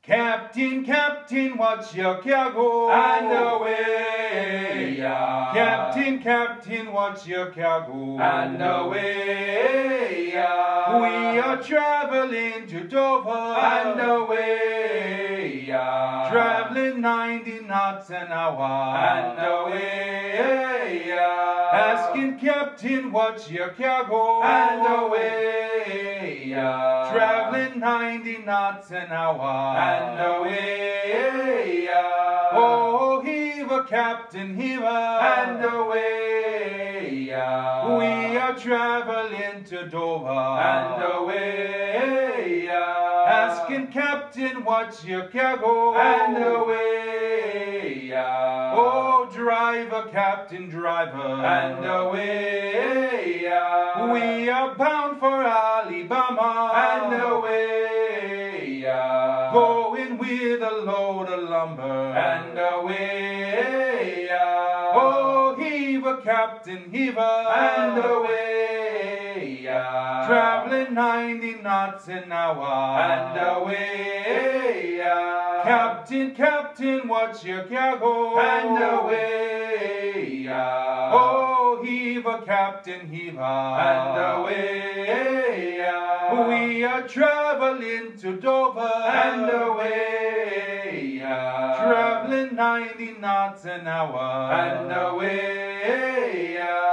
Captain, Captain, what's your cargo? And away, yeah. Captain, Captain, what's your cargo? And away, yeah. We are traveling to Dover. And away, yeah. Traveling 90 knots an hour. And away, yeah. Asking Captain, what's your cargo? And away, yeah. Traveling 90 knots an hour. And away, yeah. Oh, heave a Captain, heave a. And away, yeah. We are traveling to Dover. And away, yeah. Asking Captain, what's your cargo? And away, yeah. Oh, driver, Captain, driver. And away, yeah. We are bound for Alabama. And away, yeah. Going with a load of lumber. And away, yeah. Oh, heave a Captain, heave a. And away, yeah. Traveling 90 knots an hour. And away, yeah. Captain, Captain, what's your cargo? And away, yeah. Oh, heave a Captain, heave a. And away, yeah. We are traveling to Dover. And away, yeah. Traveling 90 knots an hour. And away, yeah.